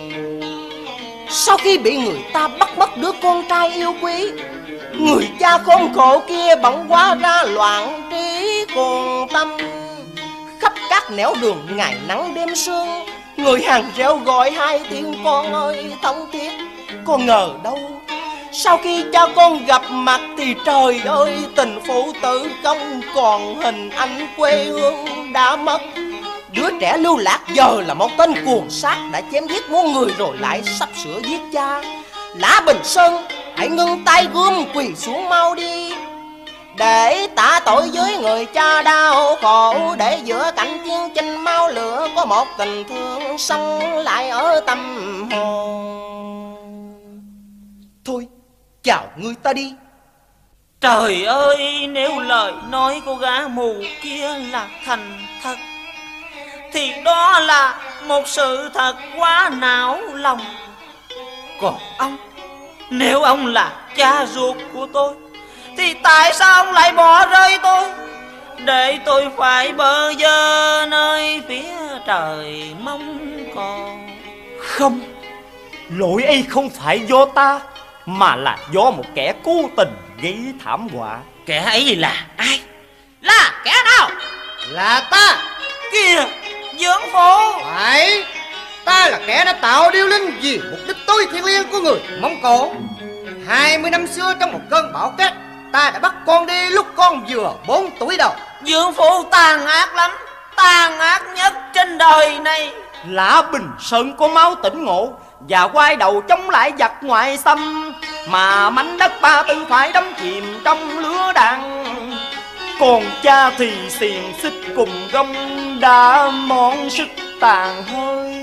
Sau khi bị người ta bắt mất đứa con trai yêu quý, người cha khốn khổ kia bỗng hóa ra loạn trí cuồng tâm. Khắp các nẻo đường ngày nắng đêm sương, người hàng reo gọi hai tiếng con ơi thống thiết. Có ngờ đâu, sau khi cha con gặp mặt thì trời ơi, tình phụ tử không còn hình ảnh quê hương đã mất. Đứa trẻ lưu lạc giờ là một tên cuồng sát đã chém giết muôn người rồi lại sắp sửa giết cha. Lã Bình Sơn, hãy ngưng tay gươm quỳ xuống mau đi, để tạ tội với người cha đau khổ, để giữa cảnh chiến tranh máu lửa có một tình thương sống lại ở tâm hồn. Thôi, chào ngươi ta đi. Trời ơi, nếu lời nói của gã mù kia là thành thật, thì đó là một sự thật quá não lòng. Còn ông, nếu ông là cha ruột của tôi, thì tại sao ông lại bỏ rơi tôi, để tôi phải bơ vơ nơi phía trời Mông Cổ? Không, lỗi ấy không phải do ta, mà là do một kẻ cố tình gây thảm họa. Kẻ ấy là ai? Là kẻ nào? Là ta. Kìa, dưỡng phụ. Phải, ta là kẻ đã tạo điêu linh vì mục đích tối thiện liêng của người Mông Cổ. Hai mươi năm xưa trong một cơn bão cát, ta đã bắt con đi lúc con vừa bốn tuổi đầu. Dưỡng phụ tàn ác lắm, tàn ác nhất trên đời này. Lã Bình Sơn có máu tỉnh ngộ và quay đầu chống lại giặc ngoại xâm, mà mảnh đất Ba Tư phải đắm chìm trong lửa đạn. Còn cha thì xiềng xích cùng gông đã mòn sức tàn hơi.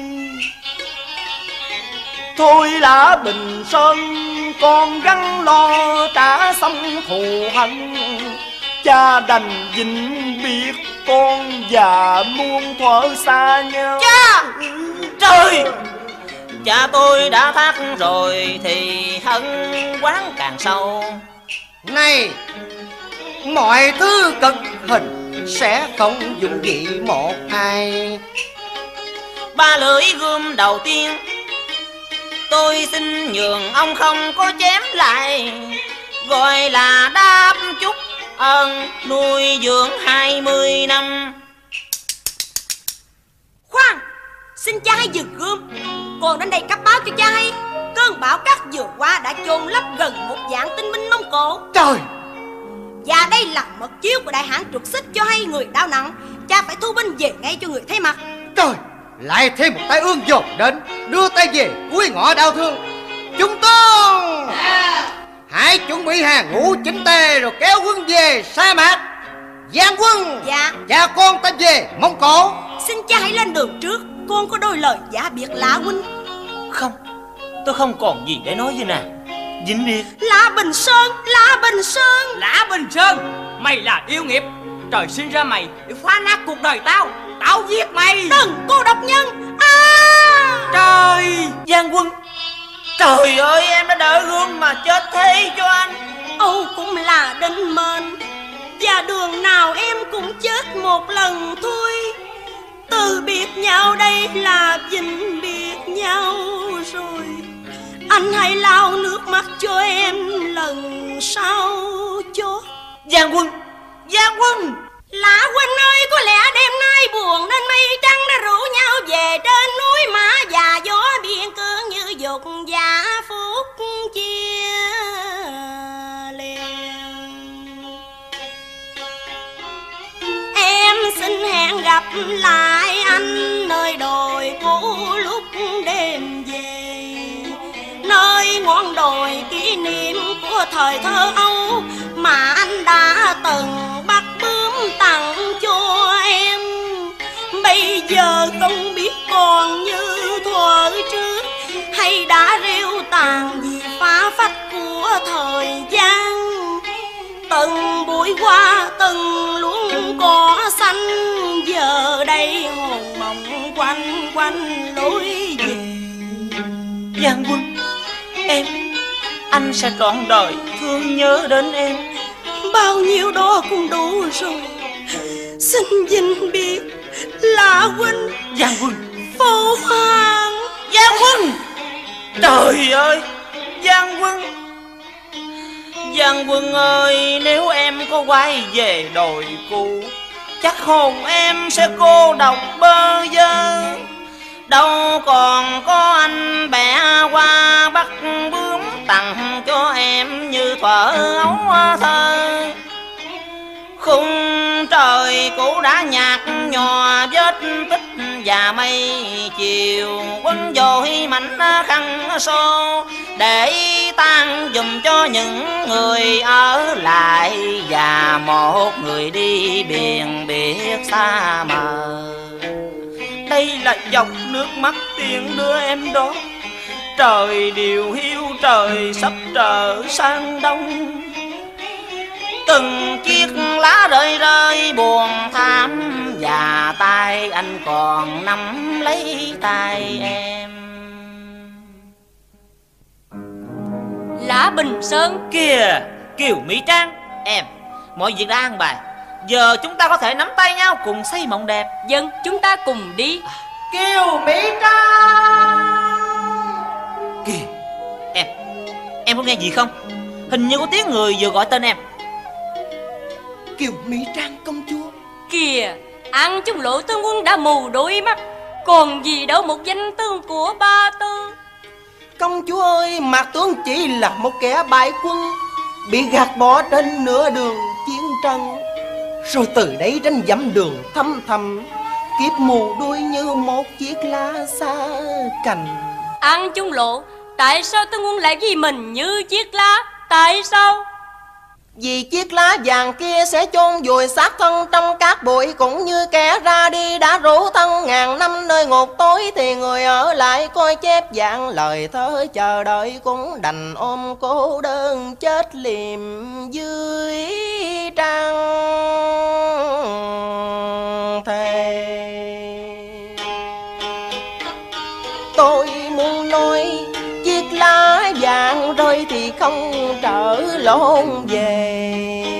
Thôi Lã Bình Sơn, con gắng lo trả xong thù hận, cha đành vĩnh biệt con và muôn thuở xa nhau. Cha! Trời! Cha tôi đã thác rồi thì hận quán càng sâu. Này, mọi thứ cực hình sẽ không dùng vị một ai. Ba lưỡi gươm đầu tiên tôi xin nhường ông không có chém lại, gọi là đáp chúc ơn nuôi dưỡng hai mươi năm. Khoan, xin cha hãy dừng gươm, còn đến đây cấp báo cho cha hay. Cơn bão cát vừa qua đã chôn lấp gần một vạn tinh binh Mông Cổ. Trời! Và đây là mật chiếu của đại hãn trục xích cho hay người đau nặng. Cha phải thu binh về ngay cho người thấy mặt. Trời! Lại thêm một tai ương dồn đến, đưa tay về cuối ngõ đau thương. Chúng tôi hãy chuẩn bị hàng ngũ chỉnh tề rồi kéo quân về sa mạc. Giang quân! Dạ. Cha con ta về Mông Cổ. Xin cha hãy lên đường trước, con có đôi lời giả biệt Lã huynh. Không, tôi không còn gì để nói với nàng. Vĩnh biệt. Lã Bình Sơn, Lã Bình Sơn. Lã Bình Sơn, mày là yêu nghiệt. Trời sinh ra mày để phá nát cuộc đời tao. Tao giết mày. Đừng, cô độc nhân. À! Trời! Giang quân, trời ơi, em đã đỡ gương mà chết thế cho anh. Âu cũng là định mệnh, và đường nào em cũng chết một lần thôi. Từ biệt nhau đây là vĩnh biệt nhau rồi. Anh hãy lau nước mắt cho em lần sau chót. Giang quân, Giang quân. Lã huynh ơi, có lẽ đêm nay buồn nên mây trắng đã rủ nhau về trên núi Mã, và gió biên cương như dục giả phút chia. lại anh nơi đồi cũ lúc đêm về, nơi ngọn đồi kỷ niệm của thời thơ ấu mà anh đã từng bắt bướm tặng cho em. Bây giờ không biết còn như thuở trước hay đã rêu tàn vì phá phách của thời gian. Từng bụi hoa từng luống cỏ xanh giờ đây hồn mộng quanh quanh lối về. Giang Quân, em, anh sẽ trọn đời thương nhớ đến em. Bao nhiêu đó cũng đủ rồi. Xin vinh biết là huynh Giang Quân. Phổ Hoàng. Giang Quân, trời ơi, Giang Quân. Giang Quân ơi, nếu em có quay về đồi cũ, chắc hồn em sẽ cô độc bơ vơ. Đâu còn có anh bẻ qua bắt bướm tặng cho em như thuở ấu thơ. Khung trời cũ đã nhạt nhòa vết tích và mây chiều quấn vội mảnh khăn xô để tan dùm cho những người ở lại, và một người đi biển biệt xa mờ. Đây là dòng nước mắt tiền đưa em đó. Trời điều hiu, trời sắp trở sang đông. Từng chiếc lá rơi rơi buồn thảm, và tay anh còn nắm lấy tay em. Lã Bình Sơn. Kìa, Kiều Mỹ Trang, em, mọi việc đã an bài. Giờ chúng ta có thể nắm tay nhau cùng xây mộng đẹp. Dân, chúng ta cùng đi. Kiều Mỹ Trang. Kìa, em, em có nghe gì không? Hình như có tiếng người vừa gọi tên em. Kiều Mỹ Trang công chúa. Kìa, An Trung Lộ tướng quân đã mù đôi mắt, còn gì đâu một danh tướng của Ba Tư. Công chúa ơi, Mạc tướng chỉ là một kẻ bại quân, bị gạt bỏ trên nửa đường chiến tranh, rồi từ đấy đến dặm đường thăm thầm, kiếp mù đuôi như một chiếc lá xa cành. An Trung Lộ, tại sao tướng quân lại vì mình như chiếc lá? Tại sao? Vì chiếc lá vàng kia sẽ chôn vùi xác thân trong cát bụi, cũng như kẻ ra đi đã rủ thân ngàn năm nơi ngục tối, thì người ở lại coi chép dạng lời thơ chờ đợi cũng đành ôm cô đơn chết liềm dưới trăng thề. Tôi muốn nói chiếc lá vàng rơi thì không trở lộn về,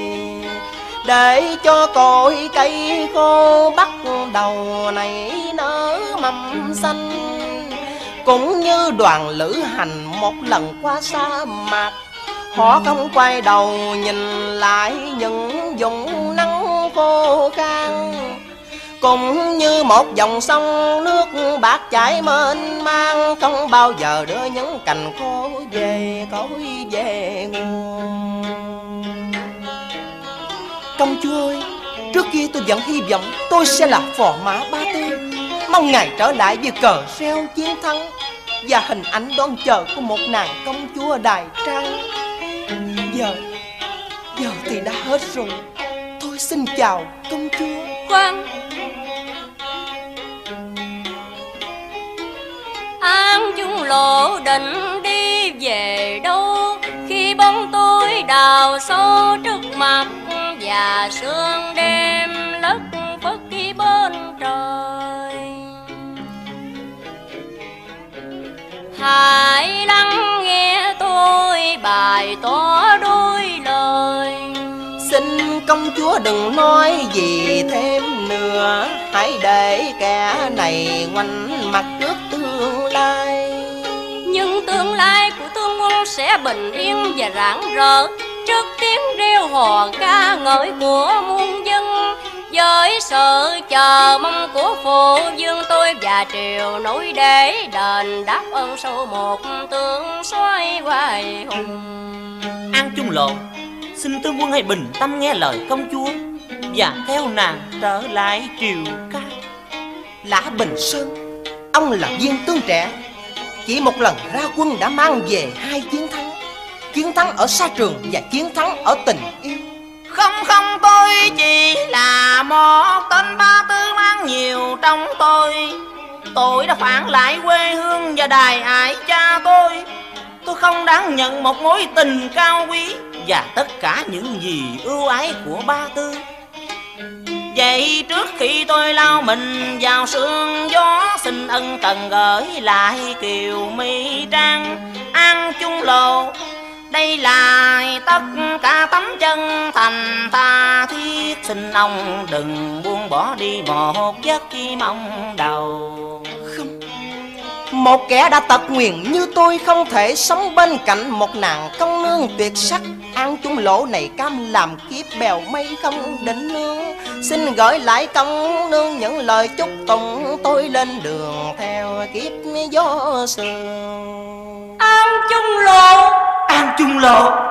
để cho cội cây khô bắt đầu nảy nở mầm xanh. Cũng như đoàn lữ hành một lần qua sa mạc, họ không quay đầu nhìn lại những vùng nắng khô khan. Cũng như một dòng sông nước bạc chảy mênh mang, không bao giờ đưa những cành khô về cõi về nguồn. Công chúa ơi, trước kia tôi vẫn hy vọng tôi sẽ là phò mã Ba Tư, mong ngài trở lại với cờ reo chiến thắng và hình ảnh đón chờ của một nàng công chúa Đài Trang. Giờ, giờ thì đã hết rồi. Tôi xin chào công chúa. Khoan, An Trung Lộ định đi về đâu, khi bóng tôi đào sâu trước mặt và sương đêm lất phất đi bên trời. Hãy lắng nghe tôi bày tỏ đôi lời. Xin công chúa đừng nói gì thêm nữa, hãy để kẻ này ngoảnh mặt trước tương lai. Nhưng tương lai của tướng quân sẽ bình yên và rạng rỡ trước tiếng reo hò ca ngợi của muôn dân. Với sự chờ mong của phụ vương, tôi và triều nối để đền đáp ơn sâu một tướng soái hoài hùng. An Trung Lộ, xin tướng quân hãy bình tâm nghe lời công chúa và theo nàng trở lại triều ca. Lã Bình Sơn, ông là viên tướng trẻ, chỉ một lần ra quân đã mang về hai chiến thắng. Chiến thắng ở xa trường và chiến thắng ở tình yêu. Không không, tôi chỉ là một tên ba tư mang nhiều trong tôi. Tôi đã phản lại quê hương và đài ải cha tôi. Tôi không đáng nhận một mối tình cao quý và tất cả những gì ưu ái của ba tư. Vậy trước khi tôi lao mình vào sương gió, xin ân cần gửi lại Kiều My Trang An Chung Lộ. Đây là tất cả tấm chân thành tha thiết, xin ông đừng buông bỏ đi một giấc chi mong đầu. Không, một kẻ đã tật nguyền như tôi không thể sống bên cạnh một nàng công nương tuyệt sắc. An Chung Lộ này cam làm kiếp bèo mây không định nương. Xin gửi lại công nương những lời chúc tụng tôi lên đường theo kiếp gió sương. An Chung Lộ, An Chung Lộ,